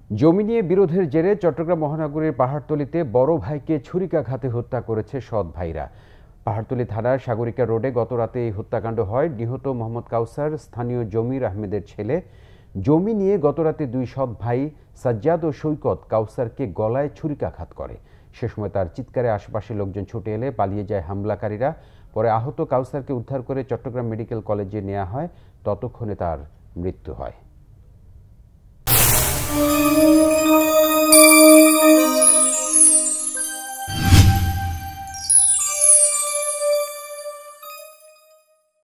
জমি নিয়ে বিরোধের জেরে চট্টগ্রাম মহানগরীর পাহাড়তলীতে বড় ভাইকে ছুরিকাঘাতে হত্যা করেছে সৎ ভাইরা। পাহাড়তলী থানার সাগরিকা রোডে গতরাতে এই হত্যাকাণ্ড হয়। নিহত মোহাম্মদ কাউসার স্থানীয় জমির আহমেদের ছেলে। জমি নিয়ে গতরাতে দুই সৎ ভাই সাজ্জাদ ও সৈকত কাউসারকে গলায় ছুরিকাঘাত করে। সে সময় তার চিৎকারে আশপাশের লোকজন ছুটে এলে পালিয়ে যায় হামলাকারীরা। পরে আহত কাউসারকে উদ্ধার করে চট্টগ্রাম মেডিকেল কলেজে নেওয়া হয়। ততক্ষণে তার মৃত্যু হয়।